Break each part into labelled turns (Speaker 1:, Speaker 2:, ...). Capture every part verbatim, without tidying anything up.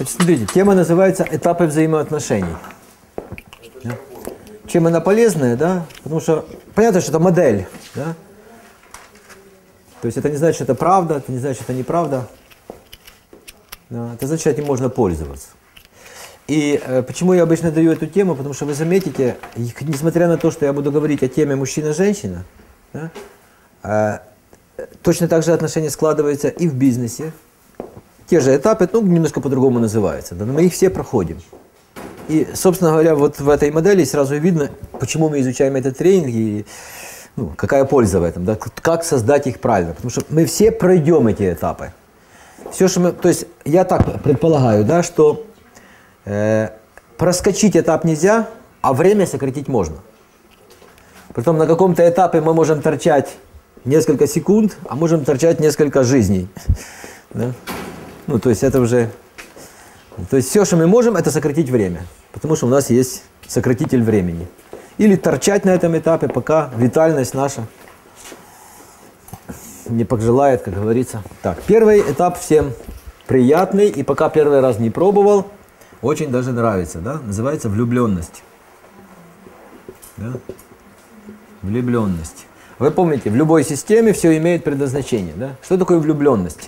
Speaker 1: Значит, смотрите, тема называется «Этапы взаимоотношений». Да? Чем она полезная, да? Потому что понятно, что это модель, да? То есть это не значит, что это правда, это не значит, что это неправда. Да? Это значит, что этим можно пользоваться. И э, почему я обычно даю эту тему? Потому что вы заметите, несмотря на то, что я буду говорить о теме мужчина-женщина, да, э, точно так же отношения складываются и в бизнесе. Те же этапы, ну, немножко по-другому называются, да, но мы их все проходим. И, собственно говоря, вот в этой модели сразу видно, почему мы изучаем этот тренинг и ну, какая польза в этом, да, как создать их правильно. Потому что мы все пройдем эти этапы. Все, что мы, то есть я так предполагаю, да, что э, проскочить этап нельзя, а время сократить можно. Притом на каком-то этапе мы можем торчать несколько секунд, а можем торчать несколько жизней. Да? Ну, то есть это уже... То есть все, что мы можем, это сократить время. Потому что у нас есть сократитель времени. Или торчать на этом этапе, пока витальность наша не пожелает, как говорится. Так, первый этап всем приятный. И пока первый раз не пробовал, очень даже нравится. Да? Называется влюбленность. Да? Влюбленность. Вы помните, в любой системе все имеет предназначение. Да? Что такое влюбленность?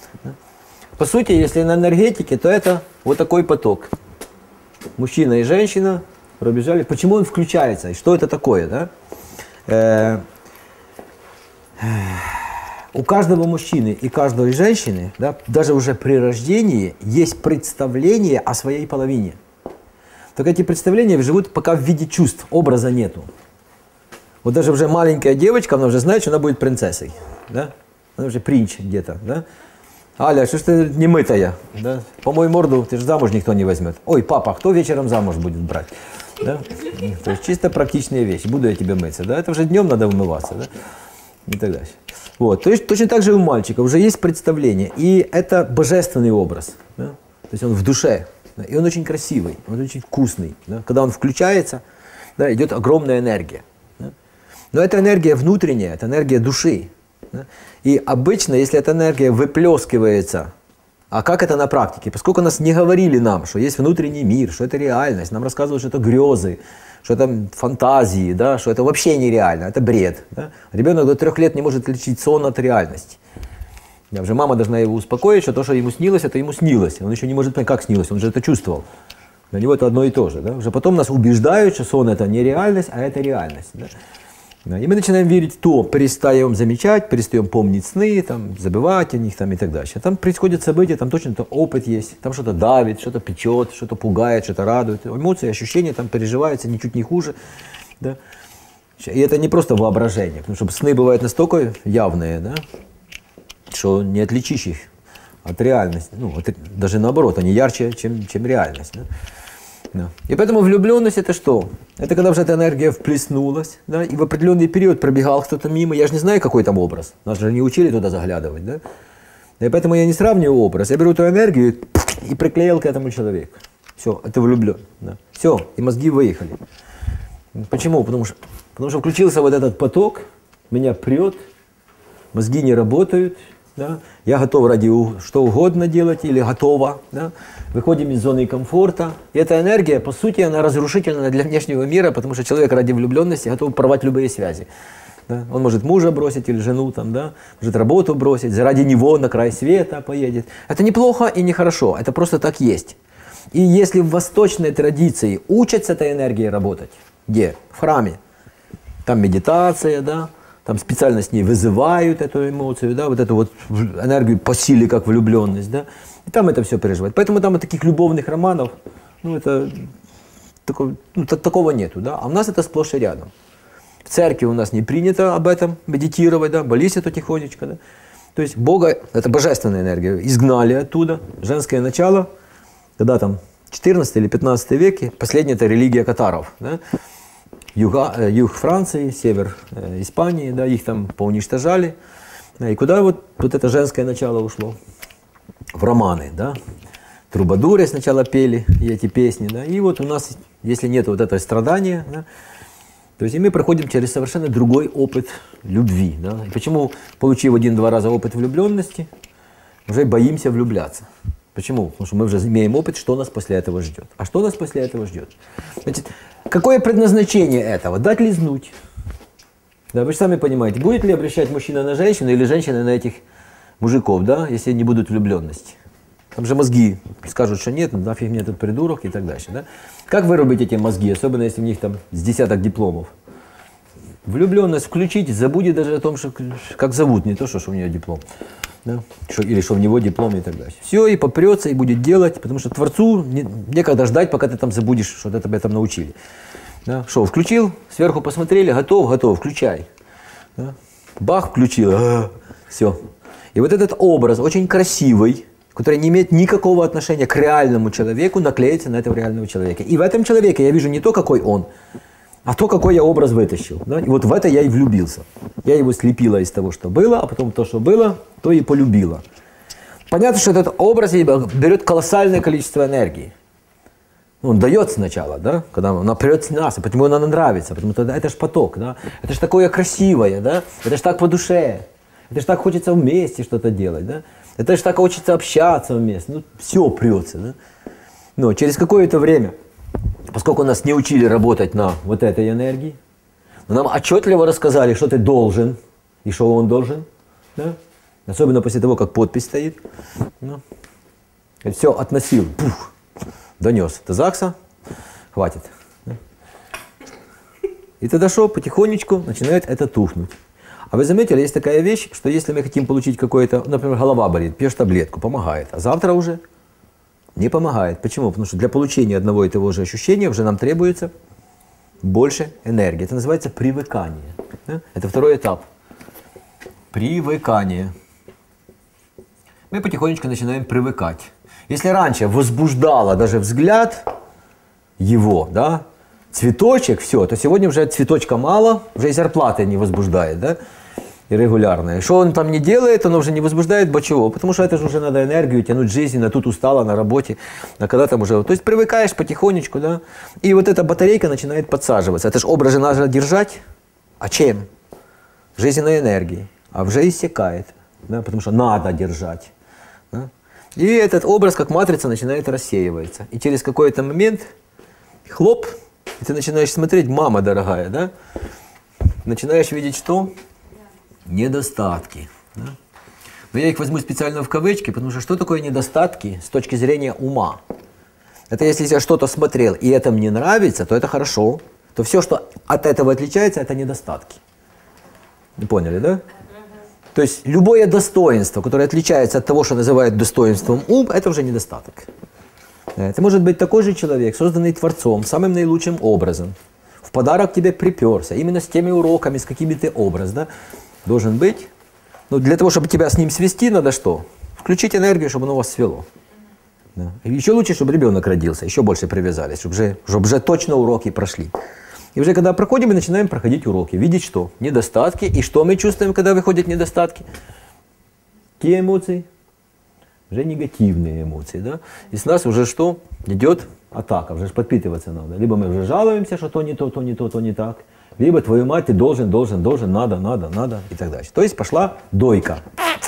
Speaker 1: По сути, если на энергетике, то это вот такой поток. Мужчина и женщина пробежали. Почему он включается? И что это такое? Да? Э -э у каждого мужчины и каждой женщины, да, даже уже при рождении, есть представление о своей половине. Так эти представления живут пока в виде чувств, образа нету. Вот даже уже маленькая девочка, она уже знает, что она будет принцессой. Да? Она уже принц где-то. Да? Аля, что ж ты не мытая? Да? По мою морду, ты же замуж никто не возьмет. Ой, папа, кто вечером замуж будет брать? Да? То есть чисто практичные вещи. Буду я тебе мыться. Да? Это уже днем надо умываться. Да? И так дальше. Вот. То есть точно так же и у мальчика уже есть представление. И это божественный образ. Да? То есть он в душе. Да? И он очень красивый, он очень вкусный. Да? Когда он включается, да, идет огромная энергия. Да? Но эта энергия внутренняя, это энергия души. Да? И обычно, если эта энергия выплескивается, а как это на практике? Поскольку нас не говорили нам, что есть внутренний мир, что это реальность, нам рассказывают, что это грезы, что это фантазии, да, что это вообще нереально, это бред. Да? Ребенок до трех лет не может отличить сон от реальности. Я уже мама должна его успокоить, что то, что ему снилось, это ему снилось. Он еще не может понять, как снилось, он же это чувствовал. Для него это одно и то же. Да? Уже потом нас убеждают, что сон это не реальность, а это реальность. Да? И мы начинаем верить в то, перестаем замечать, перестаем помнить сны, там, забывать о них там, и так дальше. Там происходят события, там точно-то опыт есть, там что-то давит, что-то печет, что-то пугает, что-то радует. Эмоции, ощущения там переживаются ничуть не хуже. Да? И это не просто воображение, потому что сны бывают настолько явные, да, что не отличишь их от реальности. Ну, от, даже наоборот, они ярче, чем, чем реальность. Да? Да. И поэтому влюбленность это что? Это когда уже эта энергия вплеснулась, да, и в определенный период пробегал кто-то мимо. Я же не знаю, какой там образ. Нас же не учили туда заглядывать. Да? И поэтому я не сравниваю образ. Я беру эту энергию и приклеил к этому человеку. Все, это влюблен. Да. Все, и мозги выехали. Почему? Потому что, потому что включился вот этот поток, меня прет, мозги не работают. Да? Я готов ради что угодно делать или готова. Да? Выходим из зоны комфорта. И эта энергия, по сути, она разрушительна для внешнего мира, потому что человек ради влюбленности готов порвать любые связи. Да? Он может мужа бросить или жену, там, да? Может работу бросить, ради него на край света поедет. Это неплохо и нехорошо, это просто так есть. И если в восточной традиции учат с этой энергией работать, где? В храме. Там медитация, да? Там специально с ней вызывают эту эмоцию, да, вот эту вот энергию по силе, как влюбленность, да, и там это все переживает. Поэтому там и таких любовных романов, ну, это, такого, ну, такого нету, да, а у нас это сплошь и рядом. В церкви у нас не принято об этом медитировать, да, молись это тихонечко, да. То есть Бога, это божественная энергия, изгнали оттуда, женское начало, когда там четырнадцатый или пятнадцатый веке, последняя это религия катаров, да. Юга, юг Франции, север э, Испании, да, их там поуничтожали. Да, и куда вот, вот это женское начало ушло? В романы, да. Трубадуры сначала пели и эти песни, да. И вот у нас, если нет вот этого страдания, да, то есть и мы проходим через совершенно другой опыт любви, да. И почему, получив один-два раза опыт влюбленности, уже боимся влюбляться? Почему? Потому что мы уже имеем опыт, что нас после этого ждет. А что нас после этого ждет? Значит, какое предназначение этого? Дать лизнуть. Да, вы же сами понимаете, будет ли обращать мужчина на женщину или женщина на этих мужиков, да, если не будут влюбленности. Там же мозги скажут, что нет, ну нафиг мне этот придурок и так дальше. Да? Как вырубить эти мозги, особенно если у них там с десяток дипломов? Влюбленность включить, забудет даже о том, что, как зовут, не то, что, что у нее диплом. Да? Что, или что у него диплом и так дальше. Все, и попрется, и будет делать, потому что Творцу не, некогда ждать, пока ты там забудешь, что ты тебя там научили. Да? Что, включил, сверху посмотрели, готов, готов, включай. Да? Бах, включил, а, все. И вот этот образ, очень красивый, который не имеет никакого отношения к реальному человеку, наклеится на этого реального человека. И в этом человеке я вижу не то, какой он, а то, какой я образ вытащил. Да? И вот в это я и влюбился. Я его слепила из того, что было, а потом то, что было, то и полюбила. Понятно, что этот образ берет колоссальное количество энергии. Он дает сначала, да? Когда он прет с нас, и почему он нам нравится, потому что это ж поток, да? Это ж такое красивое, да? Это ж так по душе, это ж так хочется вместе что-то делать, да? Это ж так хочется общаться вместе, ну, все прется, да? Но через какое-то время, поскольку нас не учили работать на вот этой энергии, нам отчетливо рассказали, что ты должен и что он должен, да? Особенно после того, как подпись стоит, ну, все относил, пух, донес до ЗАГСа, хватит. Да? И тогда что, потихонечку начинает это тухнуть. А вы заметили, есть такая вещь, что если мы хотим получить какое-то, например, голова болит, пьешь таблетку, помогает, а завтра уже не помогает. Почему? Потому что для получения одного и того же ощущения уже нам требуется больше энергии. Это называется привыкание. Да? Это второй этап. Привыкание. Мы потихонечку начинаем привыкать. Если раньше возбуждало даже взгляд его, да, цветочек, все, то сегодня уже цветочка мало, уже и зарплаты не возбуждает, да, и регулярно. И что он там не делает, он уже не возбуждает, бо чего? Потому что это же уже надо энергию тянуть, жизнь, а тут устала на работе, а когда там уже... То есть привыкаешь потихонечку, да, и вот эта батарейка начинает подсаживаться. Это же образ же надо держать, а чем? Жизненной энергией, а уже иссякает, да, потому что надо держать. Да? И этот образ, как матрица, начинает рассеиваться. И через какой-то момент, хлоп, и ты начинаешь смотреть, мама дорогая, да? Начинаешь видеть что? Недостатки. Да? Но я их возьму специально в кавычки, потому что что такое недостатки с точки зрения ума? Это если я что-то смотрел, и это мне нравится, то это хорошо. То все, что от этого отличается, это недостатки. Не поняли, да? То есть любое достоинство, которое отличается от того, что называют достоинством ум, это уже недостаток. Это может быть такой же человек, созданный Творцом, самым наилучшим образом. В подарок тебе приперся, именно с теми уроками, с какими ты образ, да, должен быть. Но для того, чтобы тебя с ним свести, надо что? Включить энергию, чтобы оно вас свело. Да. И еще лучше, чтобы ребенок родился, еще больше привязались, чтобы же, чтобы же точно уроки прошли. И уже когда проходим, мы начинаем проходить уроки. Видеть что? Недостатки. И что мы чувствуем, когда выходят недостатки? Какие эмоции? Уже негативные эмоции. Да? И с нас уже что? Идет атака. Уже подпитываться надо. Либо мы уже жалуемся, что то не то, то не то, то не так. Либо твою мать, ты должен, должен, должен, надо, надо, надо и так дальше. То есть пошла дойка.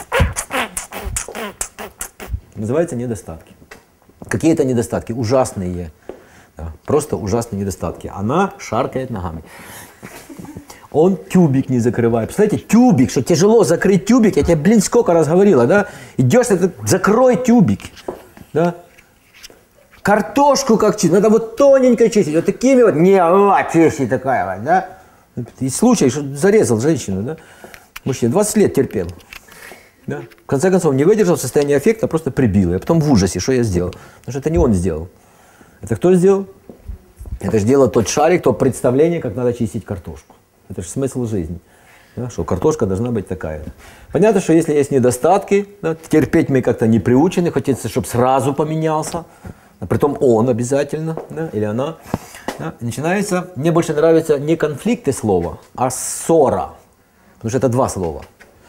Speaker 1: Называется недостатки. Какие это недостатки? Ужасные. Просто ужасные недостатки. Она шаркает ногами. Он тюбик не закрывает. Представляете, тюбик, что тяжело закрыть тюбик. Я тебе, блин, сколько раз говорила, да? Идешь, это, закрой тюбик. Да? Картошку как чистить. Надо вот тоненько чистить. Вот такими вот. Не, вот, чистить такая вот, да? И случай, что зарезал женщину, да? Мужчина, двадцать лет терпел. Да? В конце концов, не выдержал состояние аффекта, просто прибил. И потом в ужасе, что я сделал. Потому что это не он сделал. Это кто сделал? Это же делал тот шарик, то представление, как надо чистить картошку. Это же смысл жизни. Да, что картошка должна быть такая. Понятно, что если есть недостатки, да, терпеть мы как-то не приучены, хочется, чтобы сразу поменялся. А притом он обязательно, да, или она. Да, начинается, мне больше нравятся не конфликты слова, а ссора. Потому что это два слова.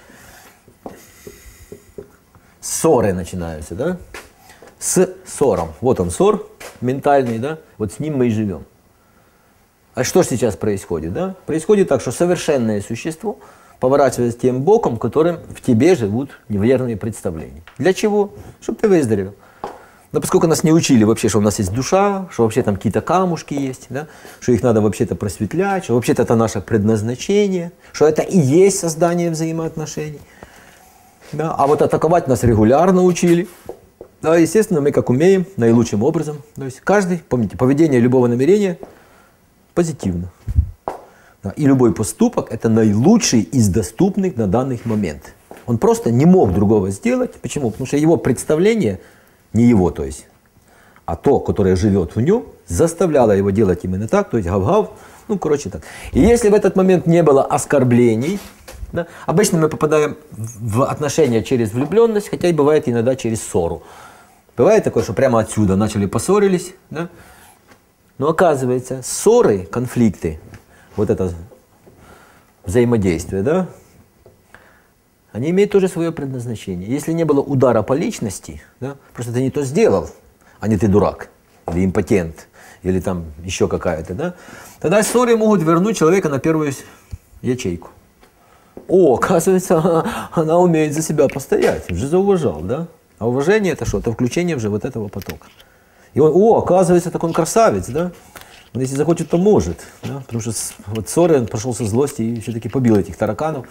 Speaker 1: Ссоры начинаются, да? С ссором. Вот он ссор ментальный, да? Вот с ним мы и живем. А что сейчас происходит, да? Происходит так, что совершенное существо поворачивается тем боком, которым в тебе живут неверные представления. Для чего? Чтобы ты выздоровел. Но поскольку нас не учили вообще, что у нас есть душа, что вообще там какие-то камушки есть, да, что их надо вообще-то просветлять, что вообще-то это наше предназначение, что это и есть создание взаимоотношений. Да. А вот атаковать нас регулярно учили. Да, естественно, мы как умеем, наилучшим образом. То есть каждый, помните, поведение любого намерения позитивно. Да. И любой поступок – это наилучший из доступных на данный момент. Он просто не мог другого сделать. Почему? Потому что его представление, не его, то есть, а то, которое живет в нем, заставляло его делать именно так, то есть гав-гав, ну, короче, так. И если в этот момент не было оскорблений, да, обычно мы попадаем в отношения через влюбленность, хотя и бывает иногда через ссору. Бывает такое, что прямо отсюда начали поссорились, да? Но оказывается, ссоры, конфликты, вот это взаимодействие, да, они имеют тоже свое предназначение. Если не было удара по личности, да, просто ты не то сделал, а не ты дурак, или импотент, или там еще какая-то, да, тогда ссоры могут вернуть человека на первую ячейку. О, оказывается, она умеет за себя постоять, уже зауважал, да? А уважение это что? Это включение уже вот этого потока. И он, о, оказывается, так он красавец, да? Он если захочет, то может, да? Потому что вот ссоры, он пошел со злости и все-таки побил этих тараканов.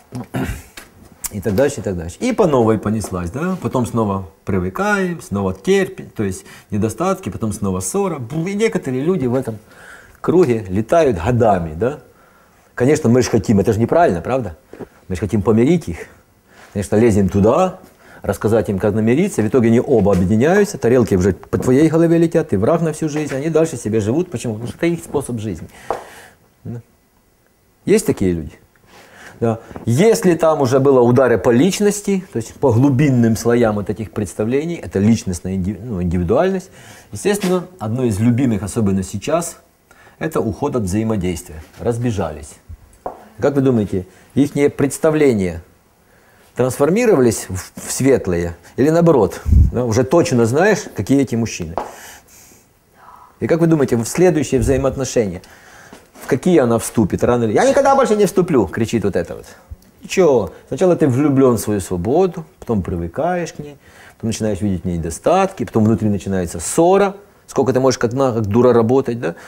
Speaker 1: И так дальше, и так дальше. И по новой понеслась, да? Потом снова привыкаем, снова терпим, то есть недостатки, потом снова ссора. И некоторые люди в этом круге летают годами, да? Конечно, мы же хотим, это же неправильно, правда? Мы же хотим помирить их. Конечно, лезем туда, рассказать им, как намириться. В итоге они оба объединяются, тарелки уже по твоей голове летят, ты враг на всю жизнь, они дальше себе живут. Почему? Потому что это их способ жизни. Да? Есть такие люди? Да. Если там уже было удары по личности, то есть по глубинным слоям вот этих представлений, это личностная ну, индивидуальность, естественно, одно из любимых, особенно сейчас, это уход от взаимодействия. Разбежались. Как вы думаете, их представления трансформировались в, в светлые или наоборот? Да, уже точно знаешь, какие эти мужчины. И как вы думаете, в следующие взаимоотношения, в какие она вступит рано или... Я никогда больше не вступлю, кричит вот это вот. Ничего, сначала ты влюблен в свою свободу, потом привыкаешь к ней, потом начинаешь видеть в ней недостатки, потом внутри начинается ссора, сколько ты можешь как, на, как дура работать, да?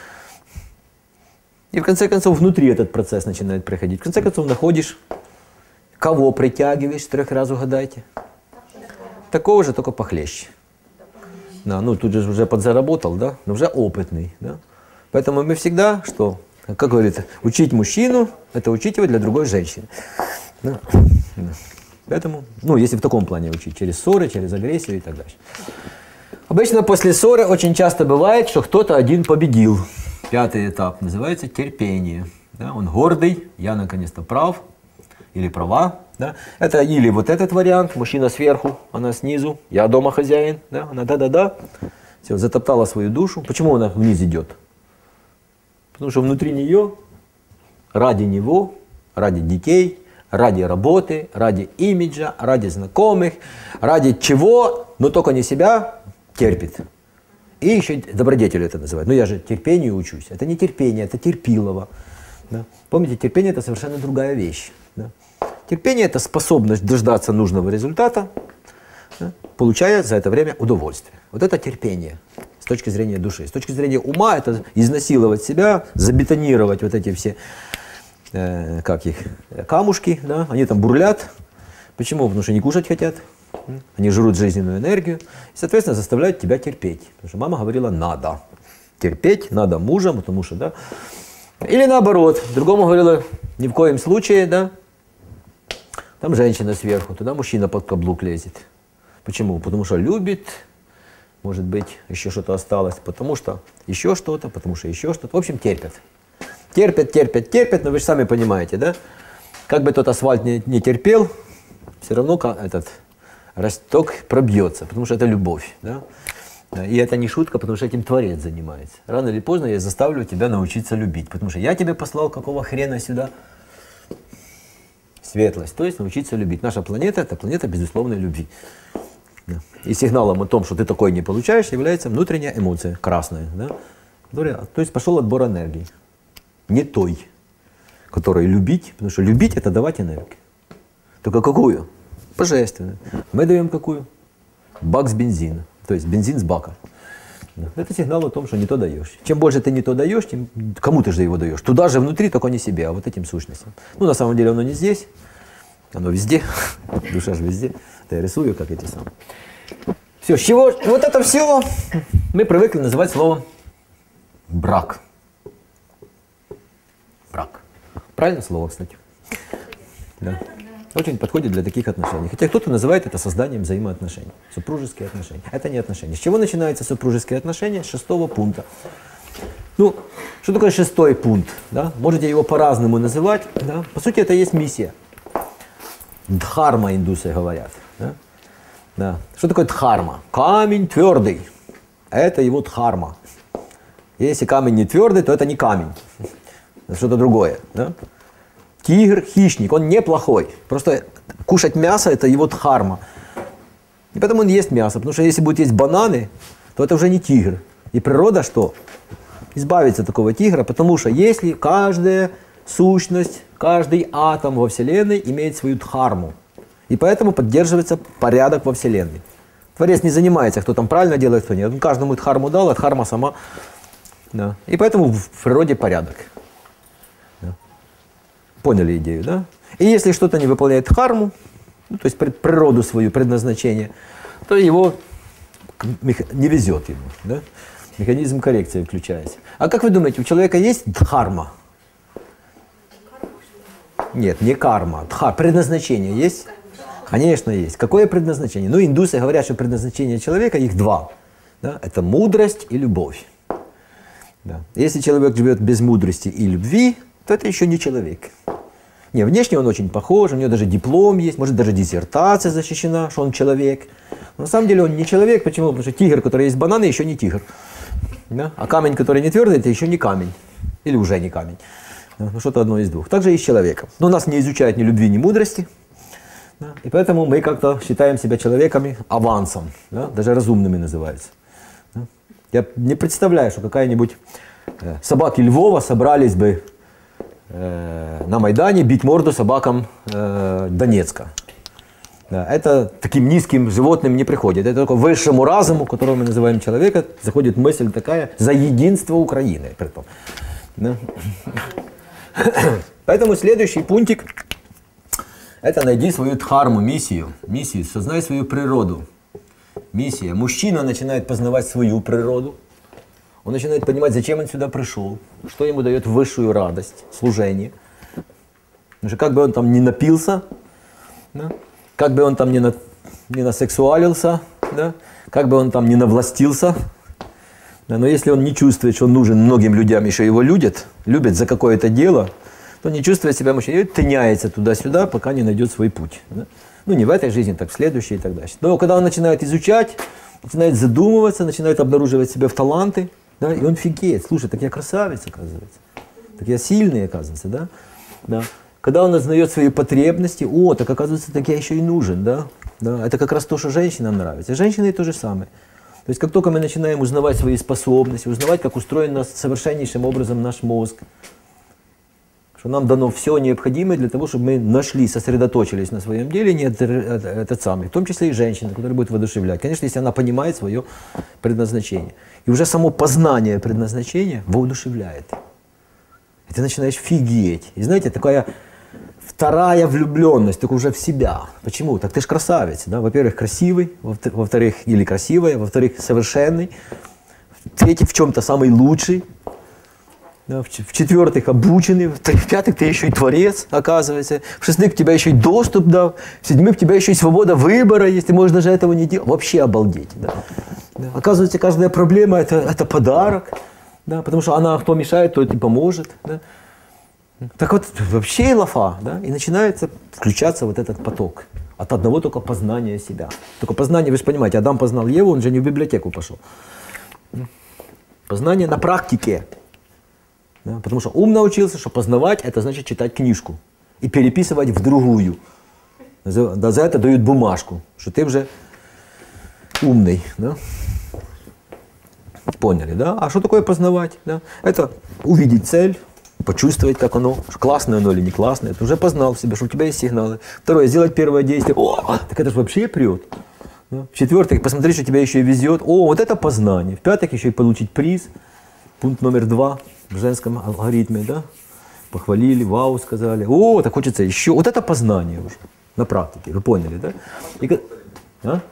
Speaker 1: И в конце концов внутри этот процесс начинает проходить. В конце концов находишь, кого притягиваешь, трех раз угадайте. Такого же, только похлеще. Да, ну тут же уже подзаработал, да, но уже опытный, да. Поэтому мы всегда, что, как говорится, учить мужчину, это учить его для другой женщины. Да. Да. Поэтому, ну, если в таком плане учить, через ссоры, через агрессию и так дальше. Обычно после ссоры очень часто бывает, что кто-то один победил. Пятый этап называется терпение. Да, он гордый, я наконец-то прав или права. Да. Это или вот этот вариант, мужчина сверху, она снизу, я дома хозяин, да, она да-да-да, все, затоптала свою душу. Почему она вниз идет? Потому что внутри нее, ради него, ради детей, ради работы, ради имиджа, ради знакомых, ради чего, но только не себя, терпит. И еще добродетель это называют. Ну я же терпению учусь. Это не терпение, это терпилово. Да? Помните, терпение это совершенно другая вещь. Да? Терпение это способность дождаться нужного результата, да? Получая за это время удовольствие. Вот это терпение с точки зрения души. С точки зрения ума это изнасиловать себя, забетонировать вот эти все э, как их, камушки, да? Они там бурлят. Почему? Потому что не кушать хотят. Они жрут жизненную энергию и, соответственно, заставляют тебя терпеть. Потому что мама говорила, надо терпеть, надо мужа, потому что, да. Или наоборот, другому говорила, ни в коем случае, да. Там женщина сверху, туда мужчина под каблук лезет. Почему? Потому что любит, может быть, еще что-то осталось, потому что еще что-то, потому что еще что-то. В общем, терпят. Терпят, терпят, терпят, но вы же сами понимаете, да. Как бы тот асфальт не, не терпел, все равно этот... росток пробьется, потому что это любовь. Да? И это не шутка, потому что этим Творец занимается. Рано или поздно я заставлю тебя научиться любить, потому что я тебе послал какого хрена сюда? Светлость, то есть научиться любить. Наша планета – это планета безусловной любви. Да. И сигналом о том, что ты такой не получаешь, является внутренняя эмоция, красная. Да? То есть пошел отбор энергии. Не той, которой любить, потому что любить – это давать энергию. Только какую? Божественную. Мы даем какую? Бак с бензином. то есть бензин с бака. Это сигнал о том, что не то даешь. Чем больше ты не то даешь, тем кому ты же его даешь. Туда же внутри, только не себе, а вот этим сущностям. Ну, на самом деле оно не здесь, оно везде. Душа же везде. Это я рисую, как эти самые. Все, с чего? Вот это все мы привыкли называть словом брак. Брак. Правильное слово, кстати? Да. Очень подходит для таких отношений. Хотя кто-то называет это созданием взаимоотношений. Супружеские отношения. Это не отношения. С чего начинаются супружеские отношения? С шестого пункта. Ну, что такое шестой пункт? Да? Можете его по-разному называть. Да? По сути, это есть миссия. Дхарма индусы говорят. Да? Да. Что такое дхарма? Камень твердый. Это его дхарма. Если камень не твердый, то это не камень. Это что-то другое. Да? Тигр, хищник, он неплохой. Просто кушать мясо – это его дхарма. И поэтому он ест мясо. Потому что если будет есть бананы, то это уже не тигр. И природа что? Избавится от такого тигра, потому что если каждая сущность, каждый атом во Вселенной имеет свою дхарму. И поэтому поддерживается порядок во Вселенной. Творец не занимается, кто там правильно делает, кто нет. Он каждому дхарму дал, а дхарма сама. Да. И поэтому в природе порядок. Поняли идею, да? И если что-то не выполняет дхарму, ну, то есть природу свою, предназначение, то его не везет ему, да? Механизм коррекции включается. А как вы думаете, у человека есть дхарма? Нет, не карма. Дха, предназначение есть? Конечно, есть. Какое предназначение? Ну, индусы говорят, что предназначение человека, их два. Да? Это мудрость и любовь. Да. Если человек живет без мудрости и любви, то это еще не человек. Не, внешне он очень похож, у него даже диплом есть, может даже диссертация защищена, что он человек. Но на самом деле он не человек, почему? Потому что тигр, который есть бананы, еще не тигр. Да? А камень, который не твердый, это еще не камень. Или уже не камень. Да? Ну, что-то одно из двух. Также и с человеком. Но нас не изучают ни любви, ни мудрости. Да? И поэтому мы как-то считаем себя человеками авансом. Да? Даже разумными называются. Да? Я не представляю, что какая-нибудь э, собаки Львова собрались бы на Майдане бить морду собакам э, Донецка. Да, это таким низким животным не приходит. Это только высшему разуму, которого мы называем человека, заходит мысль такая за единство Украины. Притом. Да. Поэтому следующий пунктик – это найди свою дхарму, миссию. Миссию, сознай свою природу. Миссия. Мужчина начинает познавать свою природу. Он начинает понимать, зачем он сюда пришел, что ему дает высшую радость, служение. Потому что как бы он там ни напился, да, как бы он там ни, на, ни насексуалился, да, как бы он там ни навластился, да, но если он не чувствует, что он нужен многим людям, еще его любят, любят за какое-то дело, то не чувствует себя мужчиной, тыняется туда-сюда, пока не найдет свой путь. Да. Ну не в этой жизни, так в следующей и так дальше. Но когда он начинает изучать, начинает задумываться, начинает обнаруживать себя в таланты, да, и он фигеет. Слушай, так я красавец, оказывается. Так я сильный, оказывается, да? Да. Когда он осознает свои потребности, о, так оказывается, так я еще и нужен, да? Да. Это как раз то, что женщинам нравится. Женщины то же самое. То есть как только мы начинаем узнавать свои способности, узнавать, как устроен совершеннейшим образом наш мозг, что нам дано все необходимое для того, чтобы мы нашли, сосредоточились на своем деле, не этот самый, в том числе и женщина, которая будет воодушевлять. Конечно, если она понимает свое предназначение. И уже само познание предназначения воодушевляет. И ты начинаешь фигеть. И знаете, такая вторая влюбленность, только уже в себя. Почему? Так ты ж красавец. Да? Во-первых, красивый, во-вторых, или красивая, во-вторых, совершенный, в-третьих, в чем-то самый лучший. Да, в-четвертых, обученный, в-пятых, ты еще и творец, оказывается, в-шестых, у тебя еще и доступ дал, в-седьмых, у тебя еще и свобода выбора есть, ты можешь даже этого не делать. Вообще обалдеть. Да. Да. Оказывается, каждая проблема это, – это подарок, да, потому что она, кто мешает, тот и поможет. Да. Так вот, вообще лафа, да, и начинается включаться вот этот поток от одного только познания себя. Только познание, вы же понимаете, Адам познал Еву, он же не в библиотеку пошел. Познание на практике. Да, потому что ум научился, что познавать – это значит читать книжку и переписывать в другую. За, да, за это дают бумажку, что ты уже умный. Да? Поняли, да? А что такое познавать? Да? Это увидеть цель, почувствовать, как оно, классное оно или не классное. Ты уже познал в себе, что у тебя есть сигналы. Второе – сделать первое действие. О, так это же вообще прет. Да? В-четвертых, посмотри, что тебе еще и везет. О, вот это познание. В-пятых, еще и получить приз. Пункт номер два в женском алгоритме. Да? Похвалили, вау, сказали. О, так хочется еще. Вот это познание уже на практике. Вы поняли, да? И... А?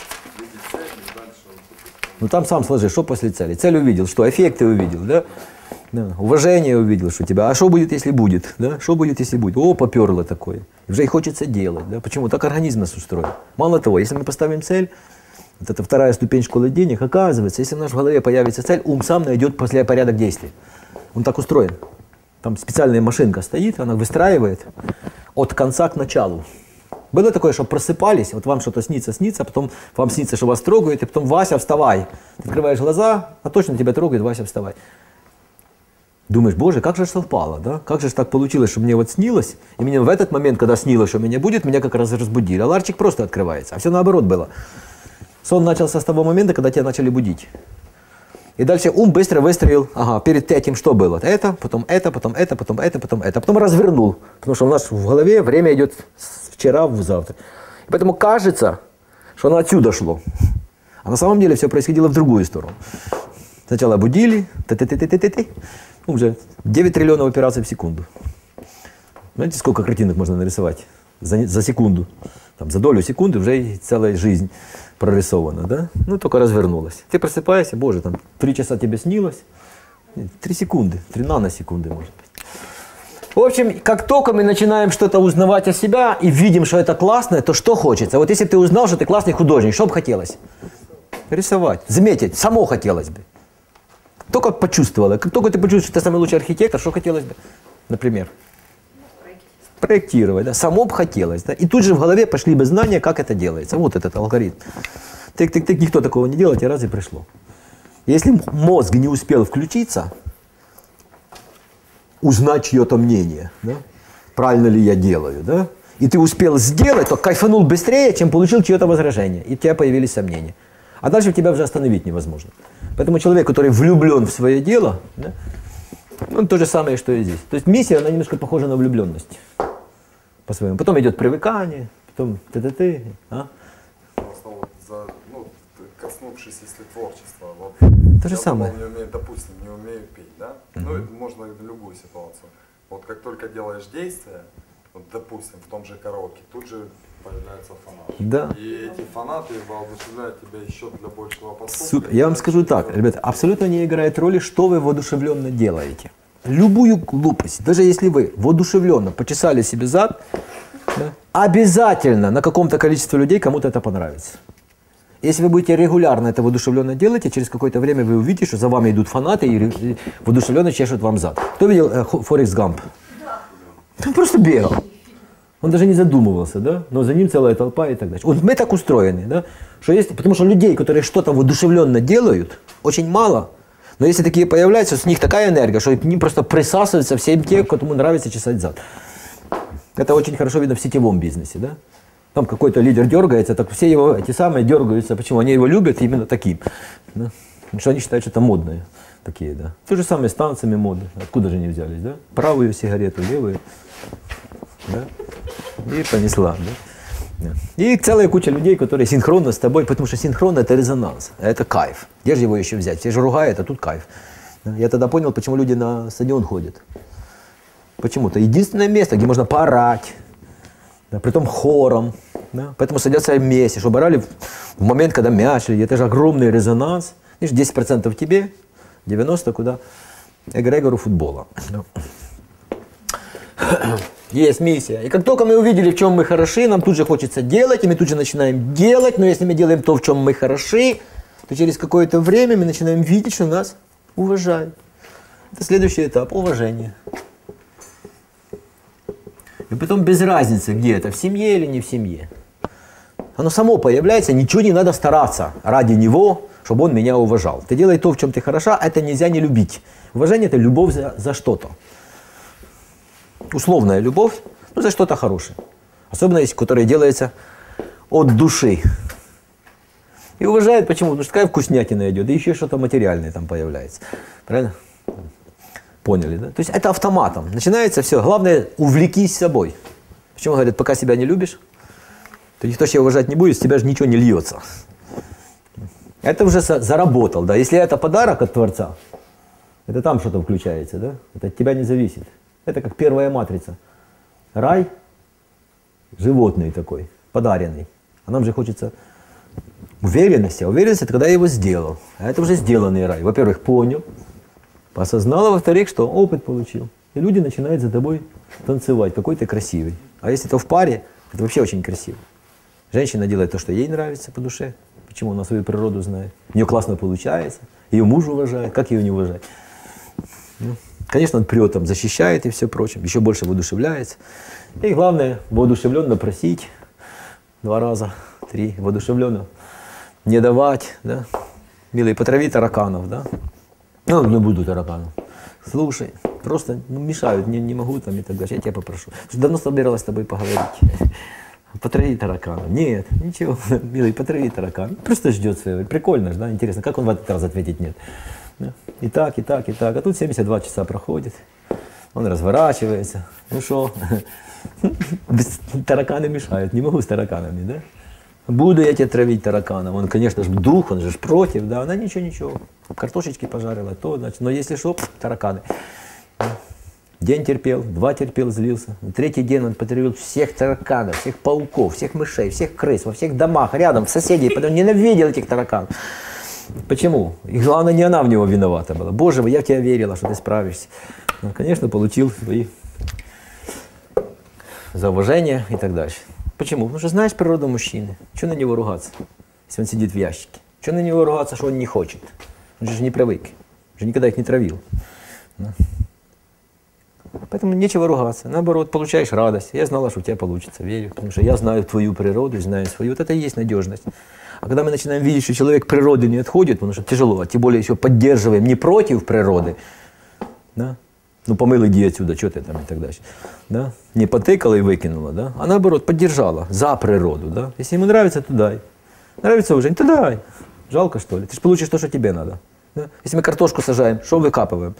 Speaker 1: Ну там сам сложи, что после цели. Цель увидел, что эффекты увидел, да? Да. Уважение увидел, что у тебя. А что будет, если будет? Да? Что будет, если будет? О, поперло такое. Уже и хочется делать. Да? Почему? Так организм нас устроен. Мало того, если мы поставим цель, вот это вторая ступень школы денег, оказывается, если в нашей голове появится цель, ум сам найдет после порядок действий. Он так устроен. Там специальная машинка стоит, она выстраивает от конца к началу. Было такое, что просыпались, вот вам что-то снится, снится, потом вам снится, что вас трогают, и потом Вася, вставай. Ты открываешь глаза, а точно тебя трогает, Вася, вставай. Думаешь, боже, как же совпало, да? Как же так получилось, что мне вот снилось, и мне в этот момент, когда снилось, что меня будет, меня как раз разбудили. А ларчик просто открывается, а все наоборот было. Сон начался с того момента, когда тебя начали будить. И дальше ум быстро выстроил, ага, перед этим что было? Это, потом это, потом это, потом это, потом это. Потом развернул, потому что у нас в голове время идет с вчера в завтра. И поэтому кажется, что оно отсюда шло. А на самом деле все происходило в другую сторону. Сначала будили, ты-ты-ты-ты-ты-ты. Уже девять триллионов операций в секунду. Знаете, сколько картинок можно нарисовать за, за секунду? Там, за долю секунды уже и целая жизнь прорисована, да? Ну, только развернулась. Ты просыпаешься, боже, там, три часа тебе снилось. Три секунды, три наносекунды, может быть. В общем, как только мы начинаем что-то узнавать о себя и видим, что это классное, то что хочется? Вот если бы ты узнал, что ты классный художник, что бы хотелось? Рисовать, заметить, само хотелось бы. Только почувствовала. Как только ты почувствуешь, что ты самый лучший архитектор, что хотелось бы? Например? Проектировать. Да? Само бы хотелось. Да? И тут же в голове пошли бы знания, как это делается. Вот этот алгоритм. Тык-тык-тык, никто такого не делал, тебе раз и пришло. Если мозг не успел включиться, узнать чье-то мнение, да? Правильно ли я делаю, да? И ты успел сделать, то кайфанул быстрее, чем получил чье-то возражение. И у тебя появились сомнения. А дальше тебя уже остановить невозможно. Поэтому человек, который влюблен в свое дело, да, он то же самое, что и здесь. То есть миссия, она немножко похожа на влюбленность. По-своему. Потом идет привыкание, потом ты-ты-ты. А?
Speaker 2: За, ну, коснувшись, если творчества, вот,
Speaker 1: то же
Speaker 2: я
Speaker 1: самое.
Speaker 2: Не умею, допустим, не умею петь, да? Mm-hmm. Ну, это можно в любую ситуацию. Вот как только делаешь действие, вот, допустим, в том же караоке, тут же появляются фанаты.
Speaker 1: Да.
Speaker 2: И эти фанаты воодушевляют тебя еще для большего поступка.
Speaker 1: Супер. Я вам скажу так, ребята, абсолютно не играет роли, что вы воодушевленно делаете. Любую глупость, даже если вы воодушевленно почесали себе зад, да, обязательно на каком-то количестве людей кому-то это понравится. Если вы будете регулярно это воодушевленно делать, через какое-то время вы увидите, что за вами идут фанаты и воодушевленно чешут вам зад. Кто видел э, Форрест Гамп? Да. Он просто бегал. Он даже не задумывался, да? Но за ним целая толпа и так далее. Вот мы так устроены, да? Что есть, потому что людей, которые что-то воодушевленно делают, очень мало. Но если такие появляются, с них такая энергия, что к ним просто присасываются всем те, кому нравится чесать зад. Это очень хорошо видно в сетевом бизнесе, да? Там какой-то лидер дергается, так все его, эти самые дергаются. Почему? Они его любят именно таким. Да? Потому что они считают, что это модные такие, да? То же самое с танцами моды. Откуда же они взялись, да? Правую сигарету, левую. Да? И понесла, да? И целая куча людей, которые синхронно с тобой, потому что синхронно это резонанс, это кайф. Где же его еще взять? Все же ругают, а тут кайф. Я тогда понял, почему люди на стадион ходят. Почему-то единственное место, где можно поорать, да, притом хором, да, поэтому садятся вместе, чтобы орали в момент, когда мяч, это же огромный резонанс. Видишь, десять процентов тебе, девяносто процентов куда? Эгрегору футбола. Есть миссия. И как только мы увидели, в чем мы хороши, нам тут же хочется делать, и мы тут же начинаем делать. Но если мы делаем то, в чем мы хороши, то через какое-то время мы начинаем видеть, что нас уважают. Это следующий этап – уважение. И потом без разницы, где это, в семье или не в семье. Оно само появляется, ничего не надо стараться ради него, чтобы он меня уважал. Ты делай то, в чем ты хороша, это нельзя не любить. Уважение – это любовь за, за что-то. Условная любовь, ну, за что-то хорошее. Особенно, если которая делается от души. И уважает почему? Потому что такая вкуснятина идет, и еще что-то материальное там появляется. Правильно? Поняли, да? То есть это автоматом. Начинается все. Главное, увлекись собой. Почему говорят, пока себя не любишь, то никто тебя уважать не будет, с тебя же ничего не льется. Это уже заработал, да. Если это подарок от Творца, это там что-то включается, да. Это от тебя не зависит. Это как первая матрица. Рай, животный такой, подаренный. А нам же хочется уверенности. А уверенность — это когда я его сделал. А это уже сделанный рай. Во-первых, понял, осознал, а во-вторых, что опыт получил. И люди начинают за тобой танцевать, какой ты красивый. А если это в паре, это вообще очень красиво. Женщина делает то, что ей нравится по душе. Почему? Она свою природу знает. У нее классно получается. Ее муж уважает. Как ее не уважать? Ну, конечно, он прет, там, защищает и все прочее. Еще больше воодушевляется. И главное, воодушевленно просить. Два раза, три. Воодушевленно не давать. Да? Милый, потрави тараканов. Да? Ну, не буду тараканов. Слушай, просто ну, мешают, не, не могу там и так далее. Я тебя попрошу. Давно собиралась с тобой поговорить. Потрави таракана. Нет, ничего, милый, потрави таракана. Просто ждет своего. Прикольно же, да? Интересно, как он в этот раз ответить нет. Да? И так, и так, и так. А тут семьдесят два часа проходит. Он разворачивается. Ну что? Тараканы мешают. Не могу с тараканами, да? Буду я тебе травить тараканом. Он, конечно же, дух, он же против, да? Она ничего, ничего. Картошечки пожарила, то, значит. Но если что, тараканы. День терпел, два терпел, злился. На третий день он потравил всех тараканов, всех пауков, всех мышей, всех крыс, во всех домах, рядом, соседей, потому ненавидел этих тараканов. Почему? И главное, не она в него виновата была. Боже мой, я в тебя верила, что ты справишься. Он, конечно, получил свои за уважение и так дальше. Почему? Потому что знаешь природу мужчины. Чего на него ругаться, если он сидит в ящике? Чего на него ругаться, что он не хочет? Он же не привык, он же никогда их не травил. Поэтому нечего ругаться. Наоборот, получаешь радость. Я знала, что у тебя получится, верю. Потому что я знаю твою природу, знаю свою. Вот это и есть надежность. А когда мы начинаем видеть, что человек природы не отходит, потому что тяжело, а тем более еще поддерживаем не против природы, да? Ну помыл, иди отсюда, что ты там и так дальше. Да? Не потыкала и выкинула, да? А наоборот, поддержала за природу. Да? Если ему нравится, то дай. Нравится уже, то дай. Жалко, что ли? Ты же получишь то, что тебе надо. Да? Если мы картошку сажаем, что выкапываем?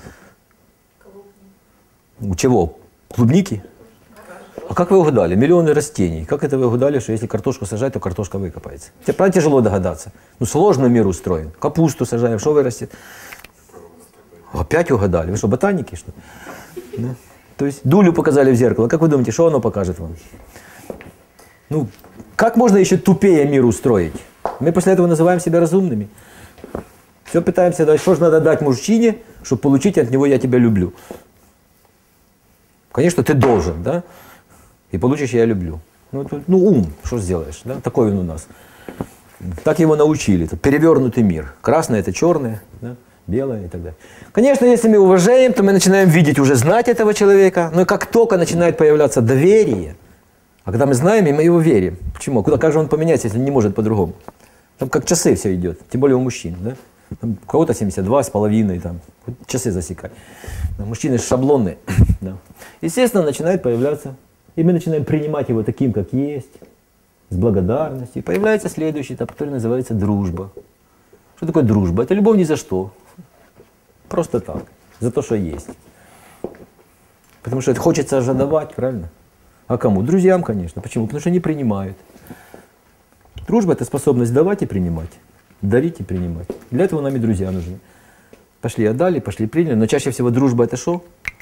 Speaker 1: У чего? Клубники? А как вы угадали? Миллионы растений. Как это вы угадали, что если картошку сажать, то картошка выкопается? Тебе правда тяжело догадаться? Ну сложно мир устроен. Капусту сажаем, что вырастет? Опять угадали. Вы что, ботаники, что ли? Да? То есть дулю показали в зеркало. Как вы думаете, что оно покажет вам? Ну, как можно еще тупее мир устроить? Мы после этого называем себя разумными. Все пытаемся дать, что же надо дать мужчине, чтобы получить от него «я тебя люблю». Конечно, ты должен, да? И получишь «я люблю». Ну, это, ну ум, что сделаешь, да? Такой он у нас. Так его научили. Это перевернутый мир. Красное – это черное, да? Белое и так далее. Конечно, если мы уважаем, то мы начинаем видеть, уже знать этого человека. Но как только начинает появляться доверие, а когда мы знаем, и мы его верим. Почему? Куда, как же он поменяется, если не может по-другому? Там как часы все идет, тем более у мужчин, да? Там у кого-то семьдесят два с половиной, там, часы засекать. Мужчины шаблонные. Да. Естественно, начинает появляться, и мы начинаем принимать его таким, как есть, с благодарностью. И появляется следующий этап, который называется дружба. Что такое дружба? Это любовь ни за что. Просто так, за то, что есть. Потому что это хочется же давать, правильно? А кому? Друзьям, конечно. Почему? Потому что они принимают. Дружба – это способность давать и принимать. Дарить и принимать. Для этого нам и друзья нужны. Пошли отдали, пошли приняли. Но чаще всего дружба – это что?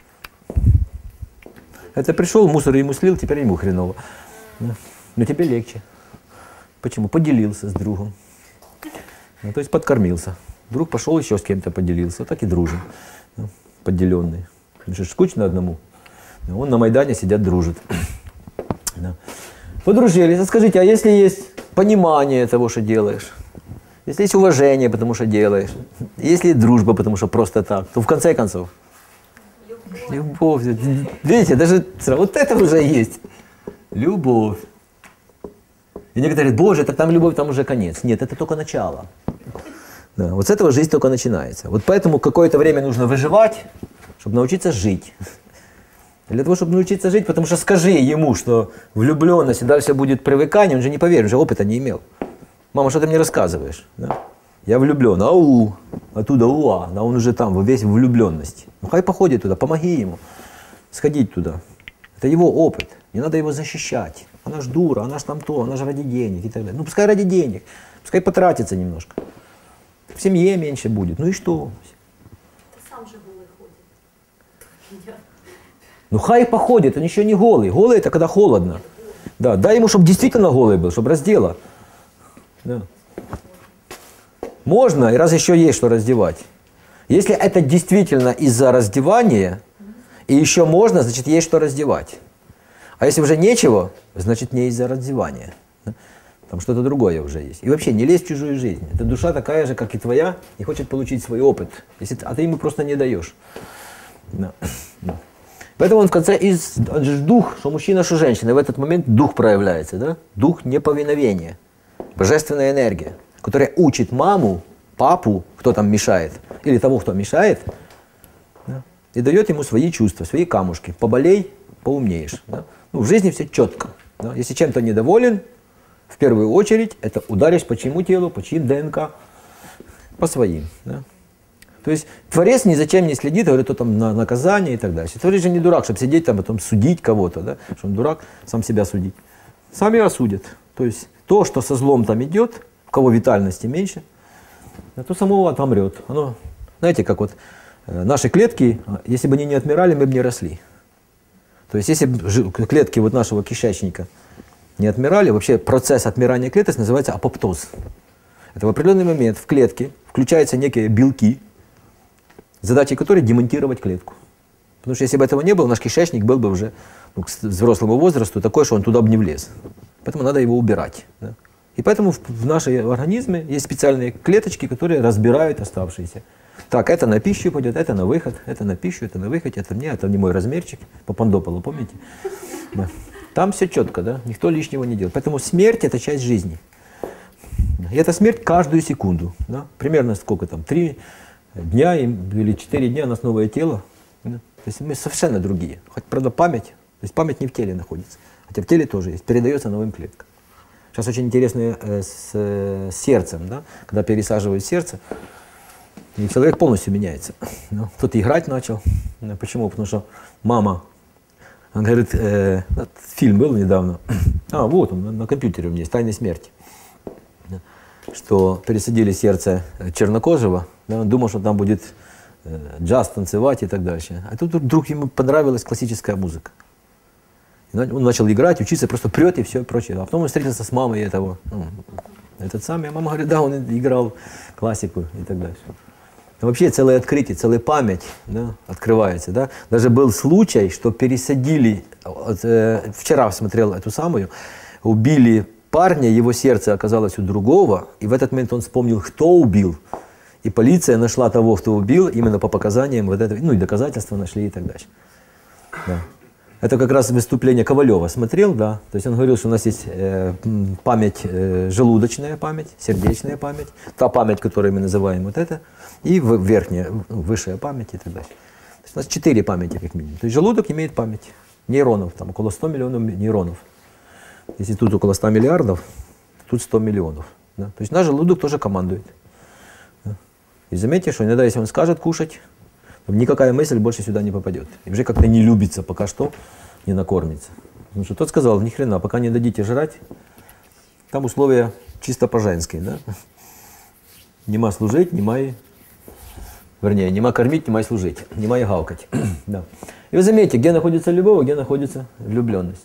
Speaker 1: Это пришел, мусор ему слил, теперь ему хреново. Но тебе легче. Почему? Поделился с другом. Ну, то есть подкормился. Друг пошел еще с кем-то поделился. Вот так и дружим. Ну, поделенный. Потому что скучно одному. Он на Майдане сидят, дружит. Да. Подружились. А скажите, а если есть понимание того, что делаешь? Если есть уважение, потому что делаешь? Если есть дружба, потому что просто так, то в конце концов любовь. Любовь. Видите, даже вот это уже есть. Любовь. И некоторые говорят, боже, так там любовь, там уже конец. Нет, это только начало. Да, вот с этого жизнь только начинается. Вот поэтому какое-то время нужно выживать, чтобы научиться жить. Для того, чтобы научиться жить, потому что скажи ему, что влюбленность и дальше будет привыкание, он же не поверит, он же опыта не имел. Мама, что ты мне рассказываешь? Да? Я влюблен, ау, оттуда уа, да он уже там, весь в влюбленности. Ну хай походит туда, помоги ему сходить туда. Это его опыт, не надо его защищать. Она ж дура, она ж там то, она ж ради денег и так далее. Ну пускай ради денег, пускай потратится немножко. В семье меньше будет. Ну и что?
Speaker 3: Ты сам же голый ходит.
Speaker 1: Ну хай походит, он еще не голый. Голый это когда холодно. Да, дай ему, чтобы действительно голый был, чтобы раздела. Да. Можно, и раз еще есть что раздевать. Если это действительно из-за раздевания, и еще можно, значит есть что раздевать. А если уже нечего, значит не из-за раздевания. Там что-то другое уже есть. И вообще не лезь в чужую жизнь. Эта душа такая же, как и твоя, и хочет получить свой опыт. Если, а ты ему просто не даешь. Да. Да. Поэтому он в конце, из, он же дух, что мужчина, что женщина, и в этот момент дух проявляется. Да? Дух неповиновения. Божественная энергия, которая учит маму, папу, кто там мешает, или того, кто мешает, да? И дает ему свои чувства, свои камушки. Поболей, поумнеешь. Да? Ну, в жизни все четко. Да? Если чем-то недоволен, в первую очередь это ударишь по чьему телу, по чьим ДНК, по своим. Да? То есть Творец ни зачем не следит, говорит, кто там на наказание и так дальше. Творец же не дурак, чтобы сидеть там, потом судить кого-то, да? Что он дурак, сам себя судить. Сами осудят. То есть то, что со злом там идет, у кого витальности меньше, то самого отомрет. Оно, знаете, как вот э, наши клетки, если бы они не отмирали, мы бы не росли. То есть если бы клетки вот нашего кишечника не отмирали, вообще процесс отмирания клеток называется апоптоз. Это в определенный момент в клетке включаются некие белки, задачей которой демонтировать клетку. Потому что если бы этого не было, наш кишечник был бы уже ну, к взрослому возрасту такой, что он туда бы не влез. Поэтому надо его убирать. Да? И поэтому в, в нашем организме есть специальные клеточки, которые разбирают оставшиеся. Так, это на пищу пойдет, это на выход, это на пищу, это на выход, это мне, это не мой размерчик. По Пандополу, помните? Да. Там все четко, да? Никто лишнего не делает. Поэтому смерть – это часть жизни. И это смерть каждую секунду. Да? Примерно сколько там? Три дня или четыре дня у нас новое тело. Да? То есть мы совершенно другие. Хоть, правда, память. То есть память не в теле находится. Хотя в теле тоже есть. Передается новым клеткам. Сейчас очень интересно э, с э, сердцем. Да? Когда пересаживают сердце, и человек полностью меняется. Ну, кто-то играть начал. Почему? Потому что мама, он говорит, э, фильм был недавно, а вот он на, на компьютере у меня есть, «Тайны смерти», что пересадили сердце чернокожего, да, он думал, что там будет э, джаз танцевать и так дальше. А тут вдруг ему понравилась классическая музыка. И он начал играть, учиться, просто прет и все прочее. А потом он встретился с мамой этого. Ну, этот самый, а мама говорит, да, он играл классику и так дальше. Вообще целое открытие, целая память, да, открывается. Да? Даже был случай, что пересадили, вот, э, вчера смотрел эту самую, убили парня, его сердце оказалось у другого, и в этот момент он вспомнил, кто убил. И полиция нашла того, кто убил, именно по показаниям, вот это, ну и доказательства нашли и так дальше. Да. Это как раз выступление Ковалева смотрел, да, то есть он говорил, что у нас есть э, память, э, желудочная память, сердечная память, та память, которую мы называем вот это, и верхняя, высшая память и так далее. То есть у нас четыре памяти как минимум. То есть желудок имеет память нейронов, там около ста миллионов нейронов. Если тут около ста миллиардов, тут сто миллионов. Да? То есть наш желудок тоже командует. Да? И заметьте, что иногда, если он скажет кушать, никакая мысль больше сюда не попадет. И уже как-то не любится пока что, не накормится. Потому что тот сказал, ни хрена, пока не дадите жрать, там условия чисто по-женски. Да? Нема служить, нема и... Вернее, нема кормить, нема и служить, нема и гавкать. Да. И вы заметите, где находится любовь, а где находится влюбленность.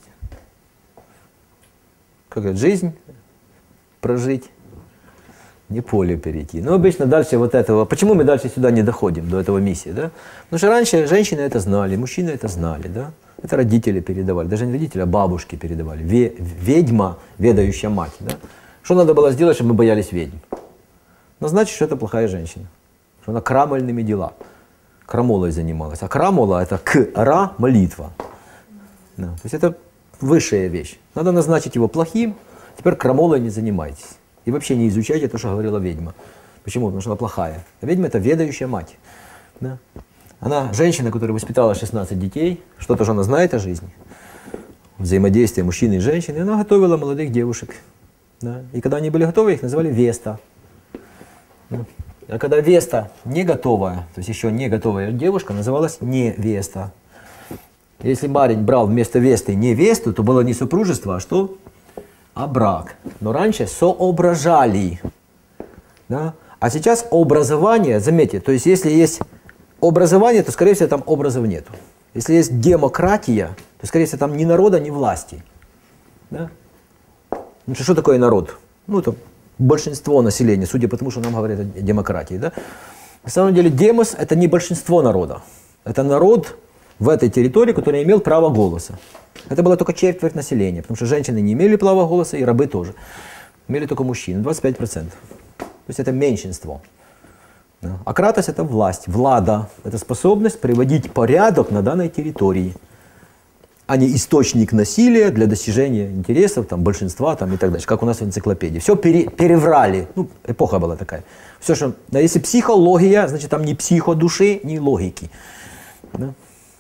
Speaker 1: Как это, жизнь прожить, не поле перейти. Но обычно дальше вот этого, почему мы дальше сюда не доходим, до этого миссии, да? Потому что раньше женщины это знали, мужчины это знали, да? Это родители передавали, даже не родители, а бабушки передавали. Ве, ведьма, ведающая мать, да? Что надо было сделать, чтобы мы боялись ведьм? Назначить, что это плохая женщина, что она крамольными дела, крамолой занималась. А крамола это к-ра молитва. Да. То есть это высшая вещь. Надо назначить его плохим, теперь крамолой не занимайтесь. И вообще не изучайте то, что говорила ведьма. Почему? Потому что она плохая. А ведьма – это ведающая мать. Да? Она женщина, которая воспитала шестнадцать детей, что-то же она знает о жизни, взаимодействие мужчины и женщины, и она готовила молодых девушек. Да? И когда они были готовы, их называли Веста. Да? А когда Веста не готовая, то есть еще не готовая девушка, называлась невеста. Если парень брал вместо Весты невесту, то было не супружество, а что? А брак. Но раньше соображали. Да? А сейчас образование, заметьте, то есть если есть образование, то, скорее всего, там образов нету. Если есть демократия, то, скорее всего, там ни народа, ни власти. Да? Ну, что такое народ? Ну, это большинство населения, судя по тому, что нам говорят о демократии. Да? На самом деле демос – это не большинство народа. Это народ в этой территории, который имел право голоса. Это была только четверть населения, потому что женщины не имели права голоса, и рабы тоже. Имели только мужчины, двадцать пять процентов. То есть это меньшинство. Да. А кратос – это власть, влада. Это способность приводить порядок на данной территории, а не источник насилия для достижения интересов там, большинства там, и так далее, как у нас в энциклопедии. Все пере, переврали. Ну, эпоха была такая. Все, что, да, если психология, значит там ни психо души, ни логики. Да.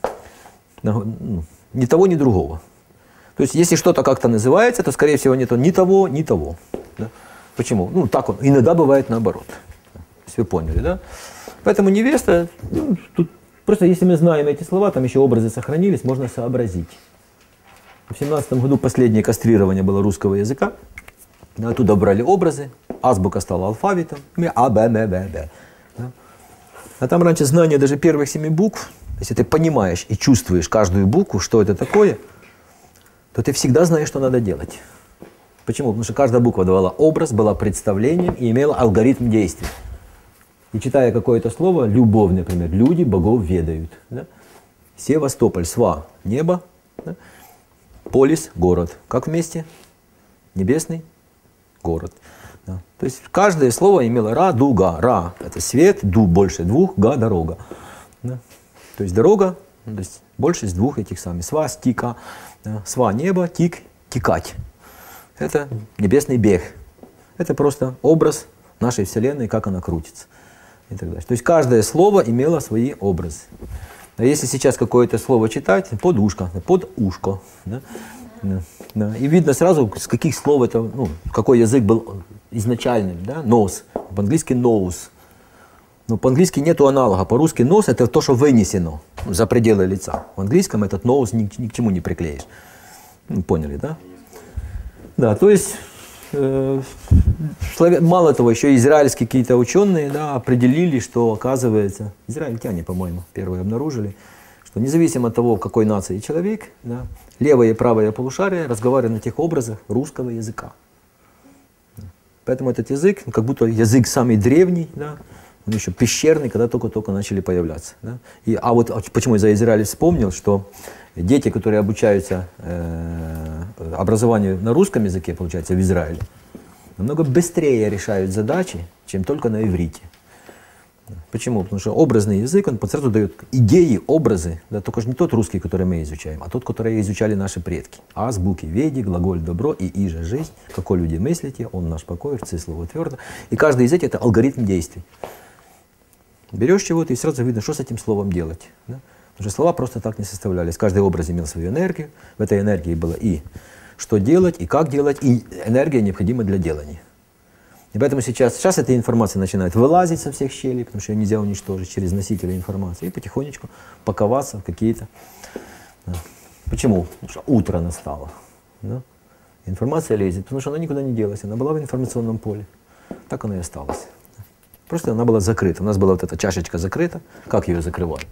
Speaker 1: Ну, ни того, ни другого. То есть, если что-то как-то называется, то, скорее всего, нет ни того, ни того. Да? Почему? Ну, так он. Иногда бывает наоборот. Если вы поняли, да? Поэтому невеста, ну, тут просто если мы знаем эти слова, там еще образы сохранились, можно сообразить. В семнадцатом году последнее кастрирование было русского языка. Оттуда брали образы, азбука стала алфавитом, а, б, м, б, д. Да? А там раньше знание даже первых семи букв, если ты понимаешь и чувствуешь каждую букву, что это такое, то ты всегда знаешь, что надо делать. Почему? Потому что каждая буква давала образ, была представлением и имела алгоритм действий. И читая какое-то слово, любовь, например, люди богов ведают. Да? Севастополь, Сва, небо, да? Полис, город. Как вместе? Небесный город. Да? То есть каждое слово имело ра, дуга. Ра – это свет, ду – больше двух, га – дорога. Да? То есть дорога, то есть больше из двух этих самых. Сва, стика, да? Сва – небо, тик – текать. Это небесный бег. Это просто образ нашей Вселенной, как она крутится. И так далее. То есть каждое слово имело свои образы. А если сейчас какое-то слово читать, подушка, под ушко. Да? Да, да. И видно сразу, с каких слов это, ну, какой язык был изначальным. Да? Нос. По-английски nose. Но по-английски нету аналога. По-русски нос это то, что вынесено за пределы лица. В английском этот nose ни, ни к чему не приклеишь. Ну, поняли, да? Да, то есть, э, мало того, еще израильские какие-то ученые, да, определили, что, оказывается, израильтяне, по-моему, первые обнаружили, что независимо от того, какой нации человек, да, левое и правое полушарие разговаривают на тех образах русского языка. Поэтому этот язык, как будто язык самый древний, да, он еще пещерный, когда только-только начали появляться. Да. И, а вот почему я за Израиль вспомнил, что дети, которые обучаются э, образованию на русском языке, получается, в Израиле, намного быстрее решают задачи, чем только на иврите. Почему? Потому что образный язык, он сразу дает идеи, образы, да, только же не тот русский, который мы изучаем, а тот, который изучали наши предки. Азбуки, веди, глаголь добро и иже жизнь, какой люди мыслите, он наш покой, рцы слово твердо. И каждый из этих это алгоритм действий. Берешь чего-то и сразу видно, что с этим словом делать. Да? Потому что слова просто так не составлялись. Каждый образ имел свою энергию. В этой энергии было и что делать, и как делать, и энергия необходима для делания. И поэтому сейчас, сейчас эта информация начинает вылазить со всех щелей, потому что ее нельзя уничтожить через носители информации, и потихонечку паковаться в какие-то... Да. Почему? Потому что утро настало. Да? Информация лезет, потому что она никуда не делась. Она была в информационном поле. Так она и осталась. Просто она была закрыта. У нас была вот эта чашечка закрыта. Как ее закрывали?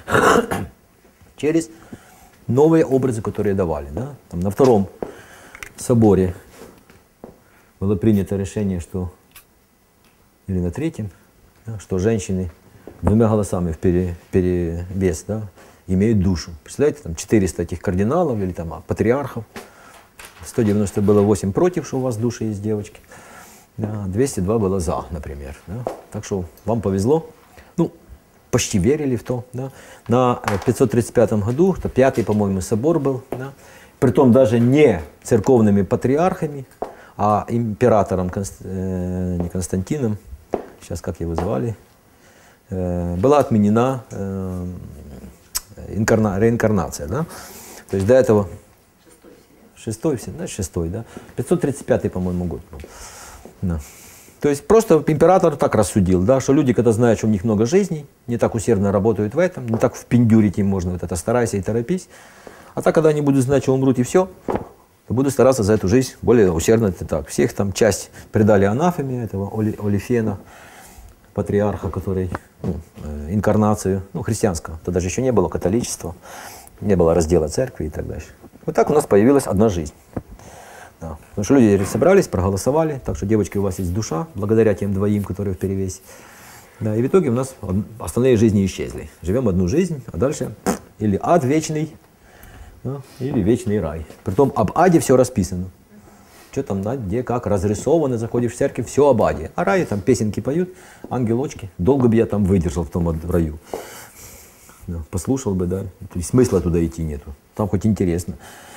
Speaker 1: Через новые образы, которые давали. Да? Там на втором соборе было принято решение, что, или на третьем, да, что женщины двумя голосами в пере, перевес, да, имеют душу. Представляете, там четыреста этих кардиналов или там патриархов, сто девяносто было восемь против, что у вас души есть, девочки. Да, двести два было за, например. Да. Так что вам повезло. Ну, почти верили в то. Да. На пятьсот тридцать пятом году, это пятый, по-моему, собор был, да, притом даже не церковными патриархами, а императором, э, не Константином, сейчас как его звали, э, была отменена э, инкарна, реинкарнация. Да. То есть до этого... Шестой, да, шестой, да. пятьсот тридцать пятый, по-моему, год был. Да. То есть просто император так рассудил, да, что люди, когда знают, что у них много жизней, не так усердно работают в этом, не так впендюрить им можно, вот это старайся и торопись. А так, когда они будут знать, что умрут и все, то буду стараться за эту жизнь более усердно. Это так. Всех там часть предали анафеме, этого Оли, Олифена, патриарха, который, ну, э, инкарнацию, ну, христианского, тогда же еще не было католичества, не было раздела церкви и так дальше. Вот так у нас появилась одна жизнь. Да. Потому что люди собрались, проголосовали, так что, девочки, у вас есть душа, благодаря тем двоим, которые в перевесе. Да, и в итоге у нас остальные жизни исчезли. Живем одну жизнь, а дальше или ад вечный, да, или вечный рай. Притом об аде все расписано. Что там, да, где, как, разрисовано, заходишь в церковь, все об аде. А рай, там песенки поют, ангелочки. Долго бы я там выдержал в том раю. Да, послушал бы, да. То есть смысла туда идти нету. Там хоть интересно.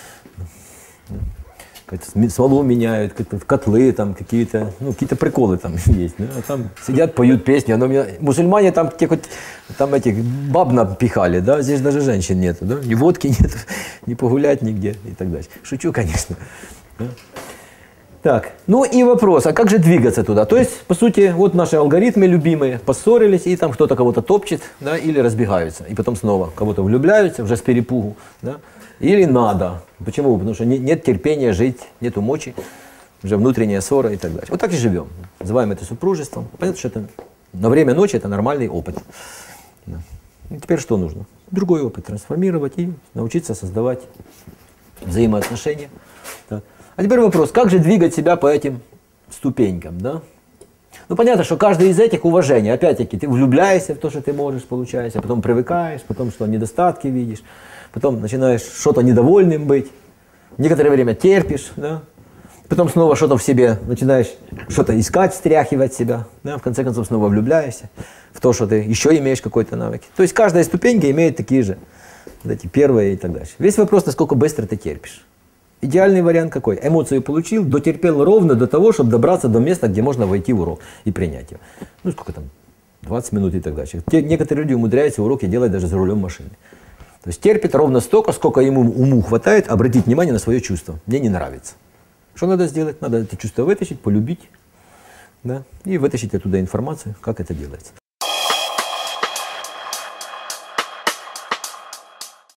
Speaker 1: Смолу меняют, котлы там какие-то, ну, какие-то приколы там есть. Да? А там сидят, поют песни. Оно меня... Мусульмане там, те, хоть, там этих баб напихали, да? Здесь даже женщин нету, да? Ни водки нету, ни погулять нигде и так дальше. Шучу, конечно. Да? Так, ну и вопрос, а как же двигаться туда? То есть, по сути, вот наши алгоритмы любимые, поссорились, и там кто-то кого-то топчет, да, или разбегаются, и потом снова кого-то влюбляются, уже с перепугу, да, или надо. Почему? Потому что нет терпения жить, нету мочи, уже внутренняя ссора и так далее. Вот так и живем, называем это супружеством. Понятно, что это на время ночи это нормальный опыт. Да. И теперь что нужно? Другой опыт трансформировать и научиться создавать взаимоотношения. Так. А теперь вопрос, как же двигать себя по этим ступенькам, да? Ну, понятно, что каждый из этих уважение. Опять-таки, ты влюбляешься в то, что ты можешь, получается, потом привыкаешь, потом что недостатки видишь, потом начинаешь что-то недовольным быть, некоторое время терпишь, да? Потом снова что-то в себе начинаешь что-то искать, стряхивать себя, да? В конце концов снова влюбляешься в то, что ты еще имеешь какой-то навык. То есть каждая ступенька имеет такие же, вот эти первые и так дальше. Весь вопрос, насколько быстро ты терпишь. Идеальный вариант какой? Эмоцию получил, дотерпел ровно до того, чтобы добраться до места, где можно войти в урок и принять его. Ну, сколько там, двадцать минут и так дальше. Те, некоторые люди умудряются уроки делать даже за рулем машины. То есть терпит ровно столько, сколько ему уму хватает обратить внимание на свое чувство. Мне не нравится. Что надо сделать? Надо это чувство вытащить, полюбить, да, и вытащить оттуда информацию, как это делается.